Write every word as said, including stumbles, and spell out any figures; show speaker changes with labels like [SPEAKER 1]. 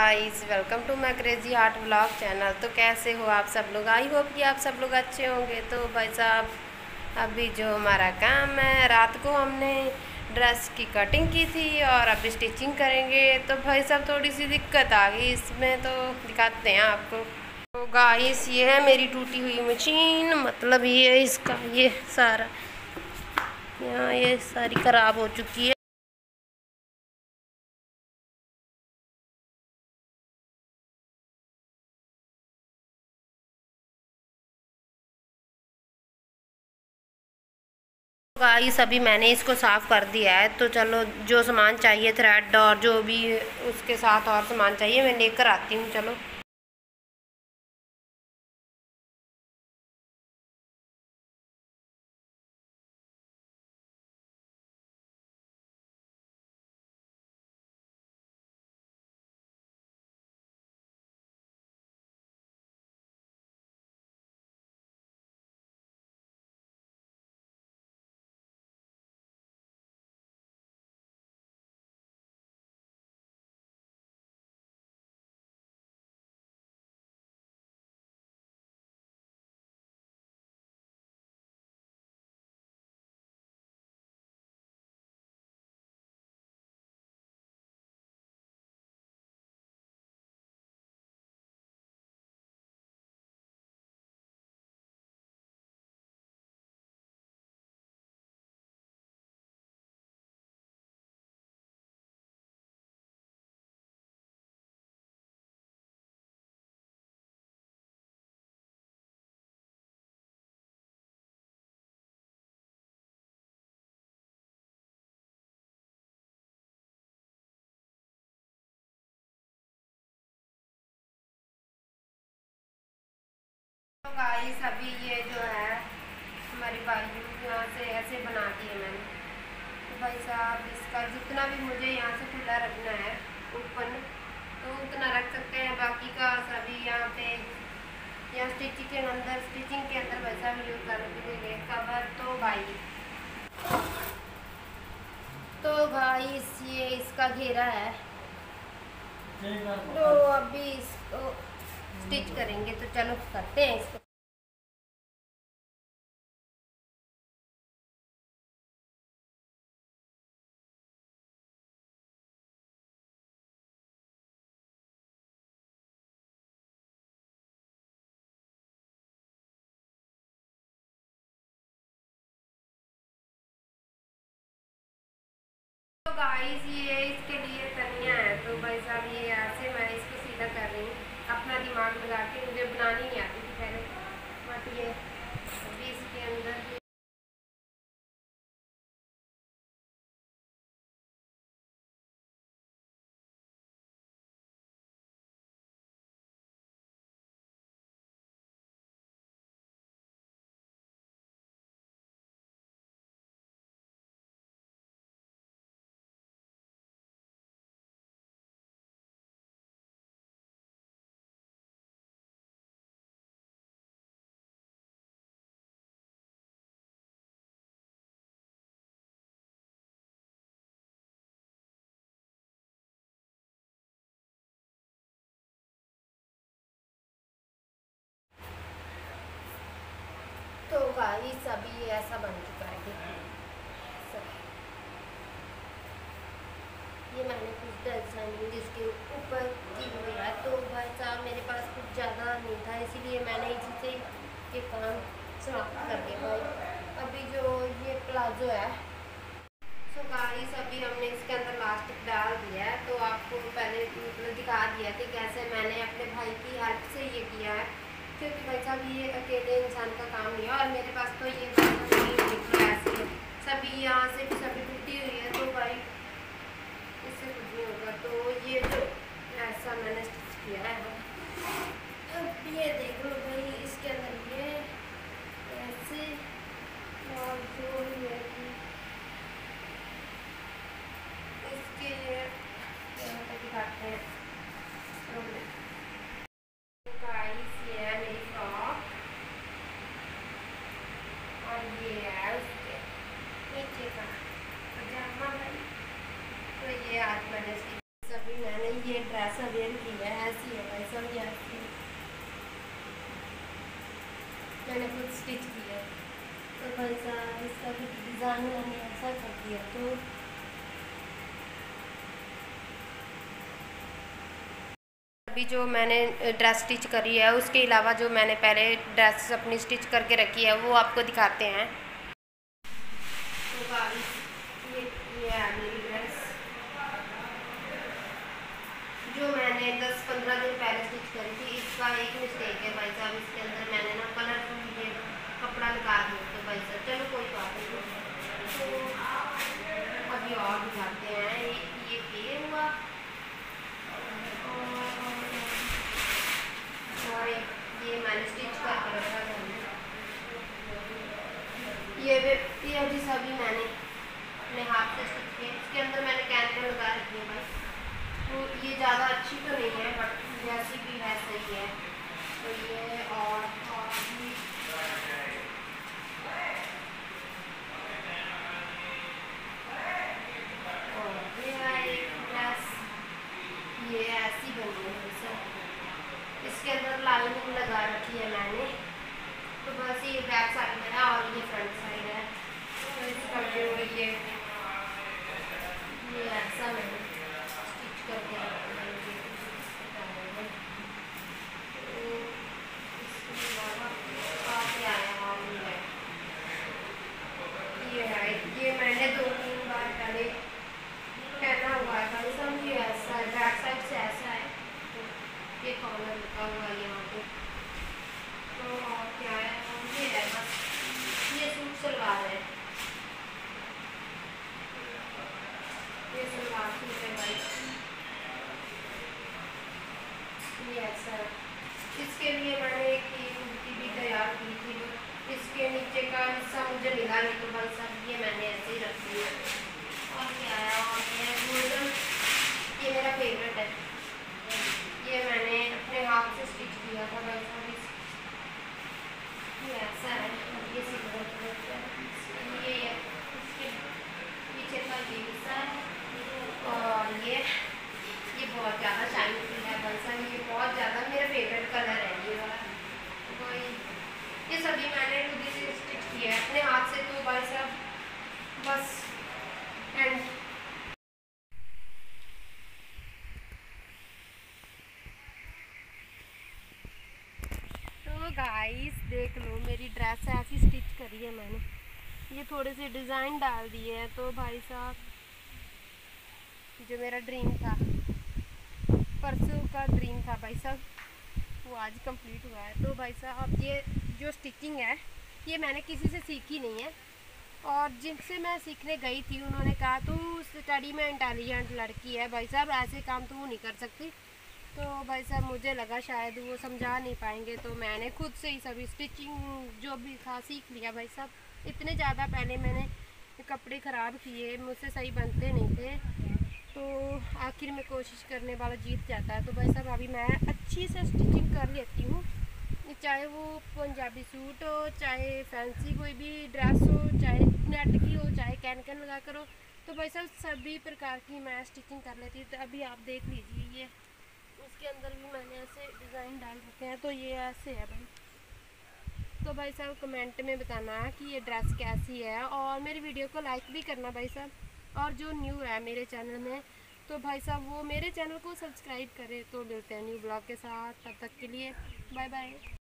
[SPEAKER 1] Guys, welcome to my crazy art vlog channel. तो कैसे हो आप सब लोग? आई होप कि आप सब लोग अच्छे होंगे। तो भाई साहब, अभी जो हमारा काम है, रात को हमने ड्रेस की कटिंग की थी और अभी स्टिचिंग करेंगे। तो भाई साहब थोड़ी सी दिक्कत आ गई इसमें, तो दिखाते हैं आपको। तो गाइस, ये है मेरी टूटी हुई मशीन, मतलब ये इसका ये सारा यहाँ ये सारी ख़राब हो चुकी है। गाइस, अभी मैंने इसको साफ़ कर दिया है। तो चलो, जो सामान चाहिए, थ्रेड और जो भी उसके साथ और सामान चाहिए, मैं लेकर आती हूँ। चलो। तो गाइस, अभी ये जो है हमारी बाजू यहाँ से ऐसे बना दी है मैंने। तो भाई साहब, इसका जितना भी मुझे यहाँ से खुला रखना है ऊपर, तो उतना रख सकते हैं। बाकी का सभी यहाँ पे यहाँ स्टिचिंग के अंदर स्टिचिंग के अंदर वैसा भी यूज़ कर देंगे कवर। तो भाई तो भाई ये इसका घेरा है, तो अभी इसको स्टिच करेंगे। तो चलो करते हैं इसको। तो गाइस, ये इसके लिए तनिया है। तो भाई साहब, ये ऐसे मैं इसको सीधा कर रही हूँ, अपना दिमाग लगा के। मुझे बनानी नहीं आती थी पहले, बट ये अभी इसके अंदर तो गाइस, अभी ये ऐसा बन चुका है। देखिए, ये मैंने कुछ डिजाइनिंग इसके ऊपर की हुई है। तो भाई साहब, मेरे पास कुछ ज़्यादा नहीं था, इसीलिए मैंने इसी से ये काम समाप्त कर दिया भाई। अभी जो ये प्लाजो है, तो गाइस अभी हमने इसके अंदर लास्टिक डाल दिया है। तो आपको पहले मतलब दिखा दिया कि कैसे मैंने अपने भाई की हेल्प से ये किया है, क्योंकि भाई साहब ये अकेले इंसान का काम नहीं है। और मेरे पास तो ये ऐसी है, सभी यहाँ से भी सभी टूटी हुई है। तो भाई इससे कुछ नहीं होगा। तो ये जो ऐसा मैंने स्टिच किया है, अब ये देख लो भाई, इसके अंदर ये ऐसे और जो है इसके यहाँ पे दिखाते हैं। गाइस, ये है मेरी फ्रॉक और ये है उसके नीचे का पजामा भाई। तो ये आज मैंने सभी मैंने ये ये ड्रेस अवेयर की है, ऐसी है भाई साहब, ये ऐसी मैंने खुद स्टिच की है। तो भाई साहब इसका भी डिज़ाइन मैंने ऐसा कर दिया। तो अभी जो मैंने ड्रेस स्टिच करी है उसके अलावा जो मैंने पहले ड्रेस अपनी स्टिच करके रखी है वो आपको दिखाते हैं। तो गाइस ये ये है मेरी ड्रेस जो मैंने दस पंद्रह दिन पहले स्टिच करी थी। इसका एक मिस्टेक है भाई साहब, इसके अंदर मैंने ना कलरफुल ये कपड़ा लगा दिया। तो भाई साहब चलो कोई बात नहीं। तो अभी और दिखाते हैं। ये ये ये हुआ और ये मैंने स्टिच करके रखा था। ये भी ये अभी सभी मैंने अपने हाथ से स्टिच किए। इसके अंदर मैंने कैन लगा रखी है भाई। तो ये ज़्यादा अच्छी तो नहीं है बट जैसी भी है सही है। तो ये और और भी और ये है एक ड्रेस, ये ऐसी बनी है सर। इसके अंदर लाइनिंग लगा रखी है मैंने। तो बस ये बैक साइड है और ये फ्रंट साइड है। तो इसका जो ये ये ऐसा मैंने स्टिच करके रखा है। ये है ये मैंने दो तीन बार पहले पहना हुआ है भाई साहब। ये ऐसा है, बैक साइड से ऐसा है। तो ये कॉलर लगा हुआ है यहाँ पे। तो और क्या है, और ये है बस ये सूट सलवार है। ये सलवार सूट है भाई, ये ऐसा है। इसके लिए मैंने एक कुर्ती भी तैयार की थी। इसके नीचे का हिस्सा मुझे मिला नहीं तो भाई साहब ये मैंने ऐसे ही रख दिया। और क्या है, और ये गोल्डन, ये मेरा फेवरेट है। ये मैंने अपने हाथ से स्टिच किया था भाई साहब। ये ऐसा है, ये सिल्वर कलर का है। ये है इसके पीछे का ये हिस्सा है। और ये ये बहुत ज़्यादा शाइनिंग है भाई साहब। ये बहुत ज़्यादा मेरा फेवरेट कलर है ये वाला। तो ये सभी मैंने खुद ही से स्टिच किया है अपने हाथ से। तो भाई साहब बस एंड तो गाइस देख लो मेरी ड्रेस ऐसी स्टिच करी है मैंने। ये थोड़े से डिज़ाइन डाल दिए हैं। तो भाई साहब जो मेरा ड्रीम था, परसों का ड्रीम था भाई साहब, वो आज कंप्लीट हुआ है। तो भाई साहब ये जो स्टिचिंग है ये मैंने किसी से सीखी नहीं है। और जिनसे मैं सीखने गई थी उन्होंने कहा तू स्टडी में इंटेलिजेंट लड़की है भाई साहब, ऐसे काम तो वो नहीं कर सकती। तो भाई साहब मुझे लगा शायद वो समझा नहीं पाएंगे। तो मैंने खुद से ही सभी स्टिचिंग जो भी था सीख लिया भाई साहब। इतने ज़्यादा पहले मैंने कपड़े ख़राब किए, मुझसे सही बनते नहीं थे। तो आखिर में कोशिश करने वाला जीत जाता है। तो भाई साहब अभी मैं अच्छी से स्टिचिंग कर लेती हूँ, चाहे वो पंजाबी सूट हो, चाहे फैंसी कोई भी ड्रेस हो, चाहे नेट की हो, चाहे कैन कैन लगा कर हो। तो भाई साहब सभी प्रकार की मैं स्टिचिंग कर लेती हूँ। तो अभी आप देख लीजिए, ये इसके अंदर भी मैंने ऐसे डिज़ाइन डाल रखे हैं। तो ये ऐसे है भाई। तो भाई साहब कमेंट में बताना कि ये ड्रेस कैसी है और मेरी वीडियो को लाइक भी करना भाई साहब। और जो न्यू है मेरे चैनल में तो भाई साहब वो मेरे चैनल को सब्सक्राइब करें। तो मिलते हैं न्यू ब्लॉग के साथ, तब तक के लिए बाय बाय।